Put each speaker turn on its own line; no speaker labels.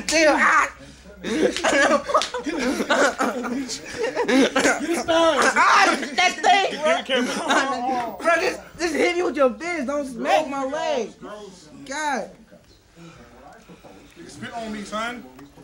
still. Ah, that thing, bro. Bro, just hit me with your fist. Don't smack my leg. God.
Spit on me, son.